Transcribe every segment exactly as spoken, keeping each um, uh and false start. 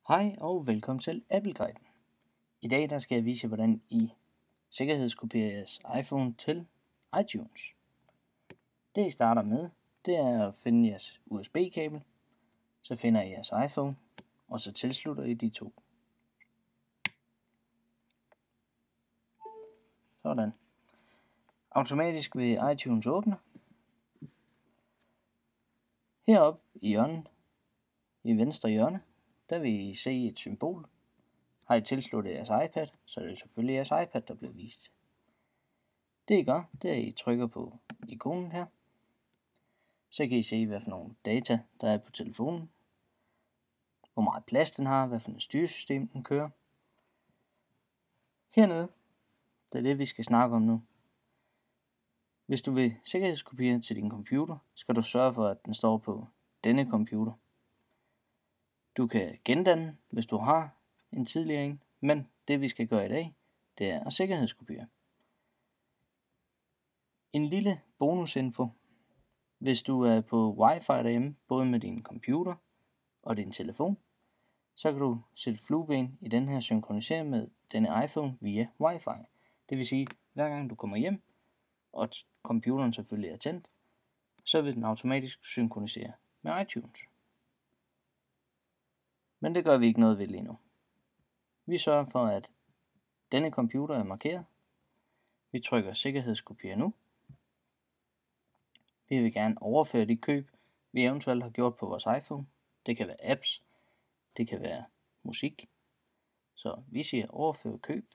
Hej og velkommen til Apple Guiden. I dag der skal jeg vise jer, hvordan I sikkerhedskopierer jeres iPhone til iTunes. Det I starter med, det er at finde jeres U S B-kabel. Så finder I jeres iPhone, og så tilslutter I de to. Sådan. Automatisk vil iTunes åbne. Heroppe i hjørnet, i venstre hjørne, der vil I se et symbol. Har I tilsluttet jeres iPad, så er det selvfølgelig jeres iPad, der bliver vist. Det I gør, det er, at I trykker på ikonen her. Så kan I se, hvad for nogle data, der er på telefonen. Hvor meget plads den har, hvad for et styresystem den kører. Hernede, det er det, vi skal snakke om nu. Hvis du vil sikkerhedskopiere til din computer, skal du sørge for, at den står på denne computer. Du kan gendanne, hvis du har en tidligere en, men det vi skal gøre i dag, det er at sikkerhedskopiere. En lille bonusinfo. Hvis du er på Wi-Fi derhjemme, både med din computer og din telefon, så kan du sætte flueben i den her synkronisering med denne iPhone via Wi-Fi. Det vil sige, hver gang du kommer hjem, og computeren selvfølgelig er tændt, så vil den automatisk synkronisere med iTunes. Men det gør vi ikke noget ved lige nu. Vi sørger for, at denne computer er markeret. Vi trykker sikkerhedskopiere nu. Vi vil gerne overføre de køb, vi eventuelt har gjort på vores iPhone. Det kan være apps, det kan være musik. Så vi siger overføre køb.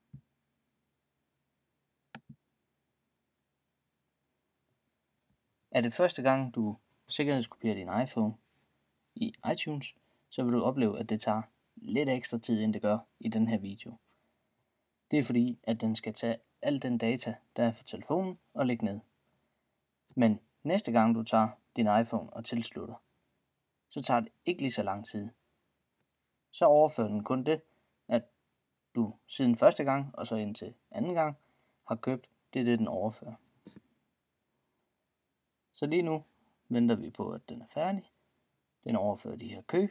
Er det første gang, du sikkerhedskopierer din iPhone i iTunes, så vil du opleve, at det tager lidt ekstra tid, end det gør i den her video. Det er fordi, at den skal tage al den data, der er for telefonen, og lægge ned. Men næste gang, du tager din iPhone og tilslutter, så tager det ikke lige så lang tid. Så overfører den kun det, at du siden første gang, og så indtil anden gang, har købt, det er det, den overfører. Så lige nu venter vi på, at den er færdig. Den overfører de her køb.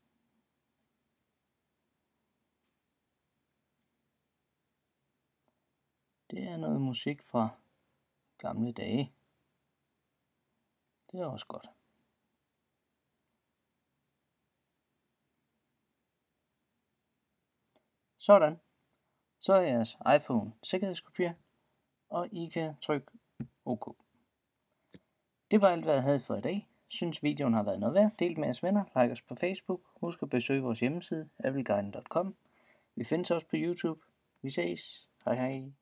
Det er noget musik fra gamle dage. Det er også godt. Sådan. Så er jeres iPhone sikkerhedskopieret, og I kan trykke OK. Det var alt, hvad jeg havde for i dag. Synes videoen har været noget værd, del med jeres venner, like os på Facebook, husk at besøge vores hjemmeside, apple guiden punktum com. Vi findes også på YouTube. Vi ses. Hej hej.